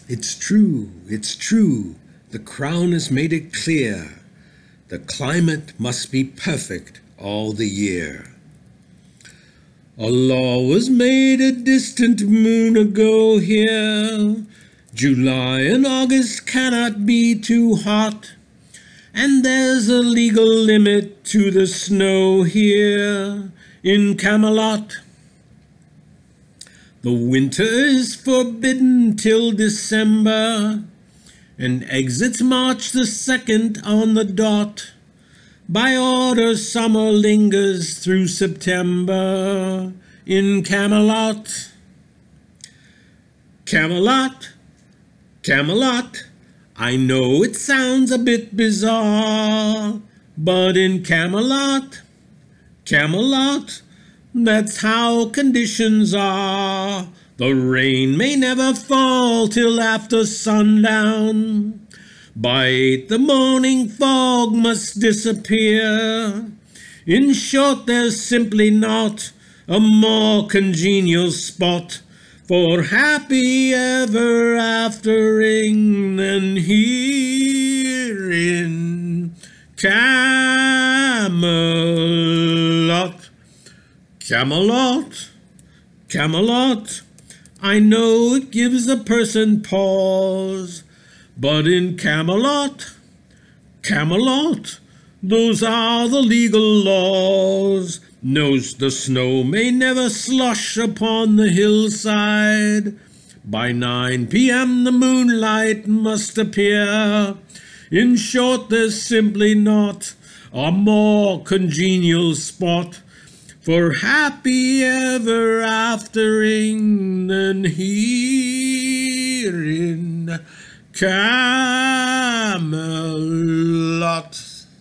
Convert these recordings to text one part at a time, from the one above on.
It's true, the crown has made it clear. The climate must be perfect all the year. A law was made a distant moon ago here. July and August cannot be too hot, and there's a legal limit to the snow here in Camelot. The winter is forbidden till December, and exits March the 2nd on the dot. By order summer lingers through September in Camelot. Camelot, Camelot, I know it sounds a bit bizarre, but in Camelot, Camelot, that's how conditions are. The rain may never fall till after sundown. By 8 the morning fog must disappear. In short, there's simply not a more congenial spot for happy ever aftering than here in Camelot. Camelot, Camelot, I know it gives a person pause, but in Camelot, Camelot, those are the legal laws. Knows the snow may never slush upon the hillside. By 9 p.m. the moonlight must appear. In short, there's simply not a more congenial spot for happy ever aftering than here in Camelot.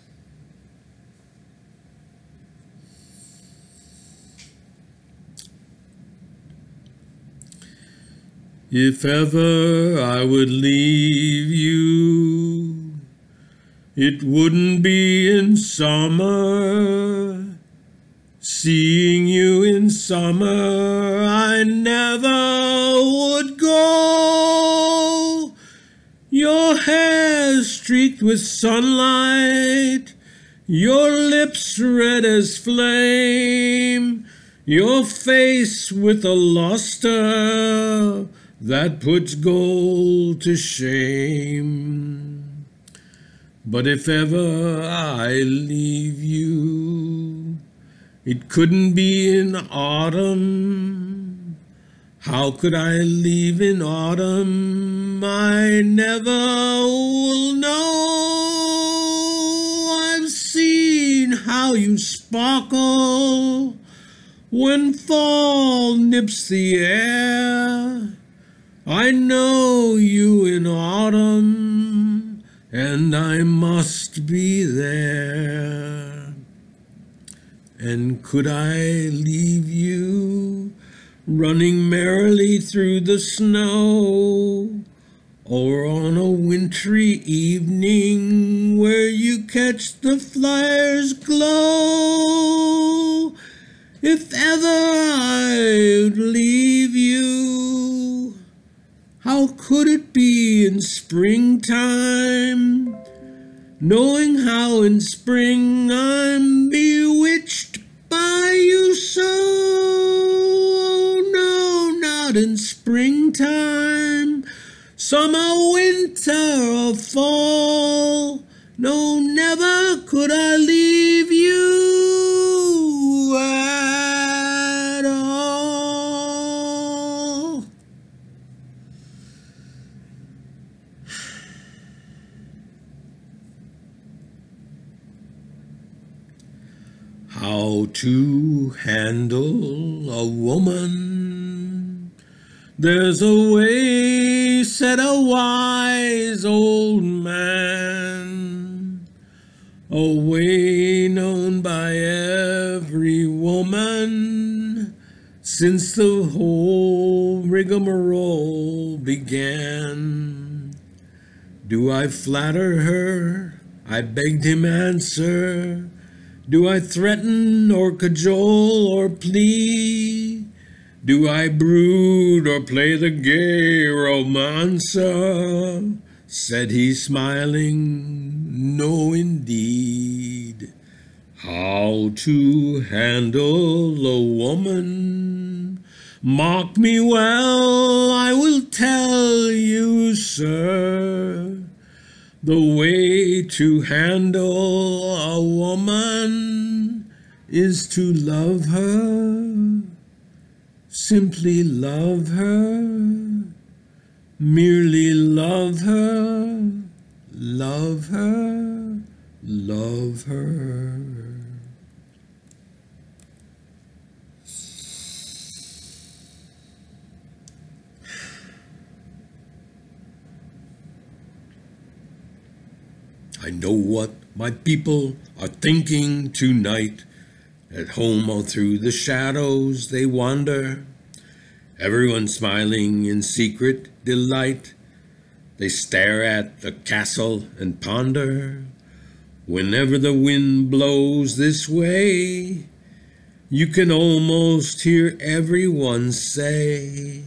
If ever I would leave you, it wouldn't be in summer. Seeing you in summer, I never would go. Your hair streaked with sunlight, your lips red as flame, your face with a luster that puts gold to shame. But if ever I leave you, it couldn't be in autumn. How could I leave in autumn? I never will know. I've seen how you sparkle when fall nips the air. I know you in autumn, and I must be there. And could I leave you running merrily through the snow, or on a wintry evening where you catch the flyer's glow? If ever I'd leave you, how could it be in springtime, knowing how in spring I'm bewitched by you so? Oh, no, not in springtime, summer, winter, or fall. No, never could I leave you at all. How to handle a woman? There's a way, said a wise old man, a way known by every woman since the whole rigmarole began. Do I flatter her? I begged him answer. Do I threaten or cajole or plea? Do I brood or play the gay romancer? Said he smiling, no indeed. How to handle a woman? Mark me well, I will tell you, sir. The way to handle a woman is to love her, simply love her, merely love her, love her, love her. I know what my people are thinking tonight. At home or through the shadows they wander, everyone smiling in secret delight. They stare at the castle and ponder. Whenever the wind blows this way, you can almost hear everyone say,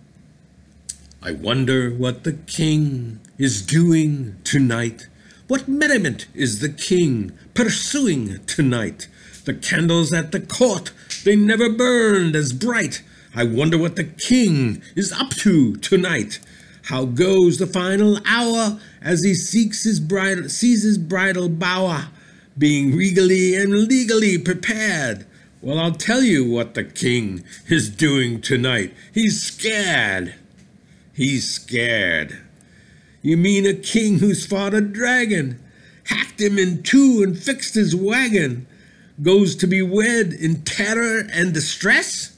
I wonder what the king is doing tonight. What merriment is the king pursuing tonight? The candles at the court, they never burned as bright. I wonder what the king is up to tonight. How goes the final hour as he sees his bridal bower, being regally and legally prepared? Well, I'll tell you what the king is doing tonight. He's scared. He's scared. You mean a king who's fought a dragon, hacked him in two and fixed his wagon, goes to be wed in terror and distress?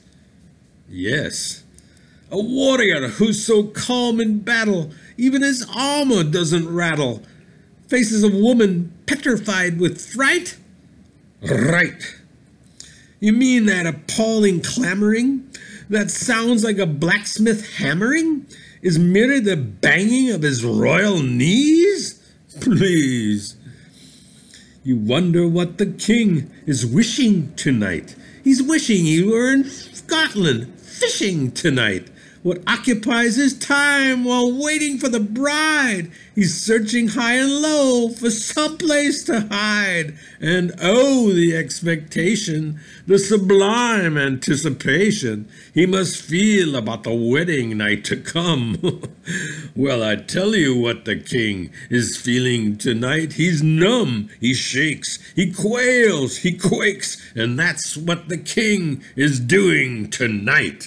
Yes. A warrior who's so calm in battle, even his armor doesn't rattle, faces a woman petrified with fright? Right. You mean that appalling clamoring that sounds like a blacksmith hammering is merely the banging of his royal knees? Please. You wonder what the king is wishing tonight. He's wishing he were in Scotland fishing tonight. What occupies his time while waiting for the bride? He's searching high and low for some place to hide. And oh, the expectation, the sublime anticipation he must feel about the wedding night to come. Well, I tell you what the king is feeling tonight. He's numb, he shakes, he quails, he quakes, and that's what the king is doing tonight.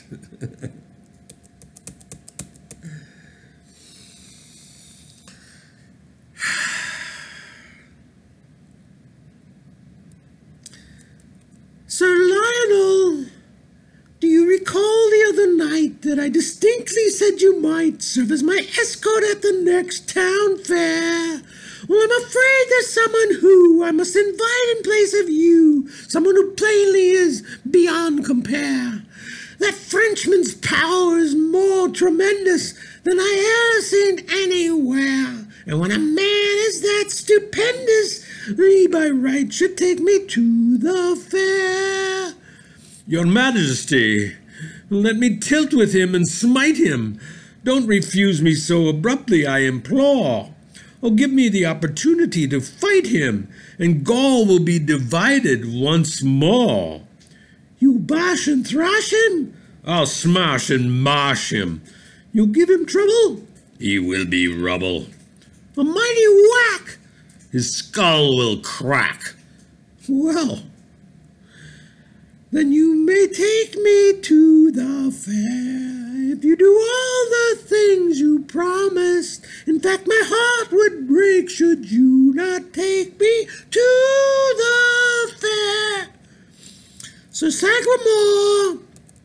Sir Lionel, do you recall the other night that I distinctly said you might serve as my escort at the next town fair? Well, I'm afraid there's someone who I must invite in place of you, someone who plainly is beyond compare. That Frenchman's power is more tremendous than I ever seen anywhere. And when a man is that stupendous, he by right should take me to the fair. Your Majesty, let me tilt with him and smite him. Don't refuse me so abruptly, I implore. Oh, give me the opportunity to fight him, and Gaul will be divided once more. You bash and thrash him? I'll smash and mash him. You'll give him trouble? He will be rubble. A mighty whack! His skull will crack. Well, then you may take me to the fair if you do all the things you promised. In fact, my heart would break should you not take me to the fair. Sir Sagramore,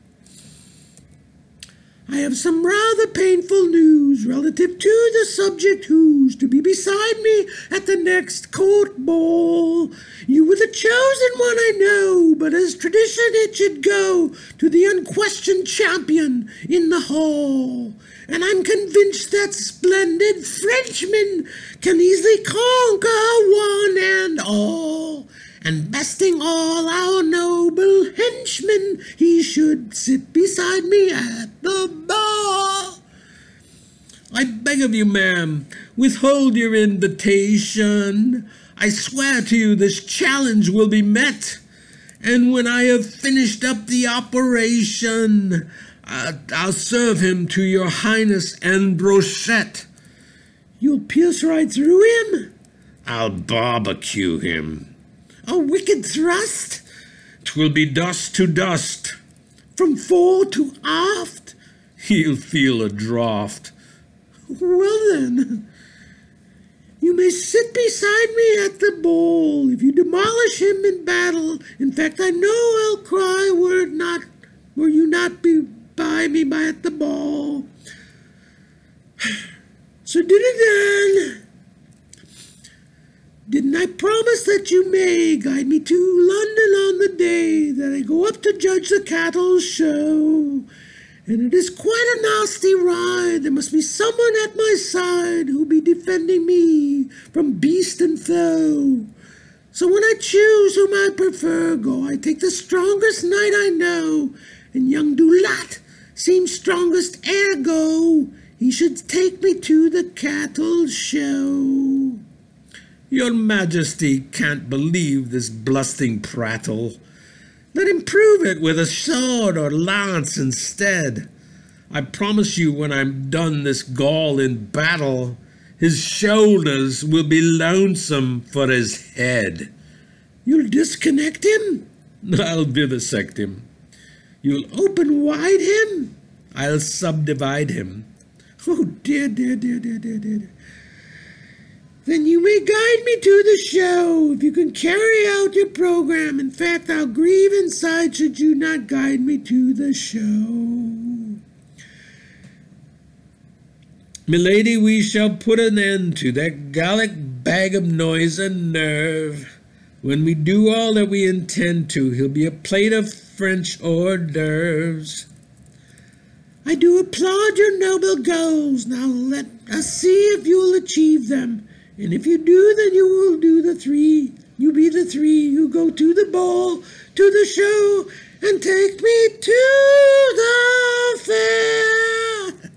I have some rather painful news relative to the subject who's to be beside me at the next court ball. You were the chosen one, I know, but as tradition it should go to the unquestioned champion in the hall. And I'm convinced that splendid Frenchman can easily conquer one and all. and besting all our noble henchmen, he should sit beside me at the bar. I beg of you, ma'am, withhold your invitation. I swear to you this challenge will be met, and when I have finished up the operation, I'll serve him to your highness and brochette. You'll pierce right through him? I'll barbecue him. A wicked thrust? 'Twill be dust to dust. From fore to aft? He'll feel a draught. Well then, you may sit beside me at the bowl if you demolish him in battle. In fact, I know I'll cry were you not be by me at the ball. So did it then. Didn't I promise that you may guide me to London on the day that I go up to judge the cattle show? And it is quite a nasty ride. There must be someone at my side who'll be defending me from beast and foe. So when I choose whom I prefer, go I take the strongest knight I know, and young Dulat seems strongest, ergo he should take me to the cattle show. Your Majesty can't believe this blusting prattle. Let him prove it with a sword or lance instead. I promise you when I'm done this Gaul in battle, his shoulders will be lonesome for his head. You'll disconnect him? I'll vivisect him. You'll open wide him? I'll subdivide him. Oh dear, dear, dear, dear, dear, dear. Then you may guide me to the show if you can carry out your program. In fact, I'll grieve inside should you not guide me to the show. Milady, we shall put an end to that Gallic bag of noise and nerve. When we do all that we intend to, he'll be a plate of French hors d'oeuvres. I do applaud your noble goals. Now let us see if you'll achieve them. And if you do, then you will do the three. You be the three. You go to the ball, to the show, and take me to the fair.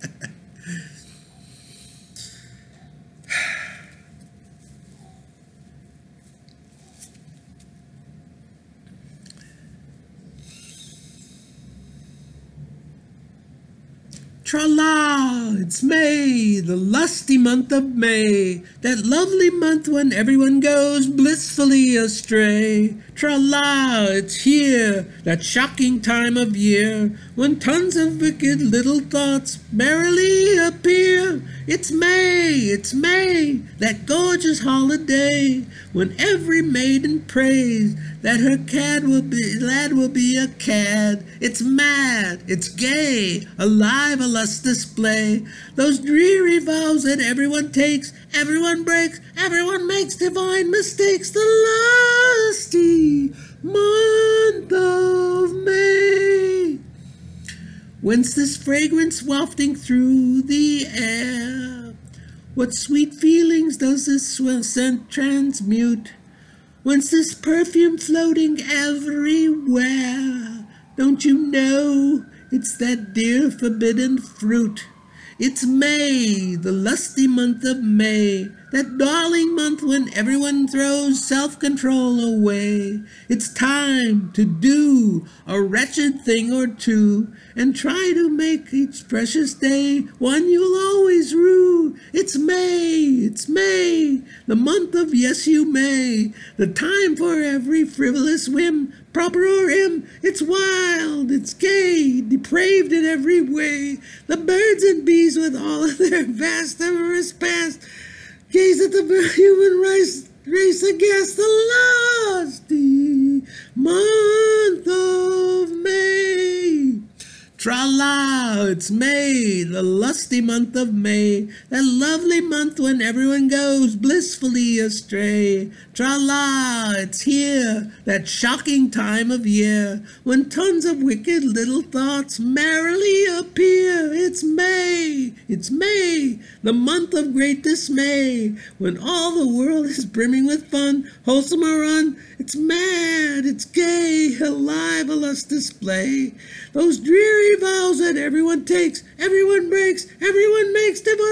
Tra-la, it's May, the lusty month of May, that lovely month when everyone goes blissfully astray. Tra-la, it's here, that shocking time of year, when tons of wicked little thoughts merrily appear. It's May, that gorgeous holiday, when every maiden prays that her lad will be a cad. It's mad, it's gay, alive, a lust display. Those dreary vows that everyone takes, everyone breaks, everyone makes divine mistakes. The lusty month of May. Whence this fragrance wafting through the air? What sweet feelings does this scent transmute? Whence this perfume floating everywhere? Don't you know it's that dear forbidden fruit? It's May, the lusty month of May, that darling month when everyone throws self-control away. It's time to do a wretched thing or two, and try to make each precious day one you'll always rue. It's May, the month of yes you may, the time for every frivolous whim, proper or im. It's wild, it's gay, depraved in every way. The birds and bees with all of their vast amorous past gaze at the human race aghast. The lusty month of May. Tra-la, it's May, the lusty month of May, that lovely month when everyone goes blissfully astray. Tra-la, it's here, that shocking time of year, when tons of wicked little thoughts merrily appear. It's May, the month of great dismay, when all the world is brimming with fun, wholesome or run. It's mad, it's gay, alive, a lust display. Those dreary vows that everyone takes, everyone breaks, everyone makes, devout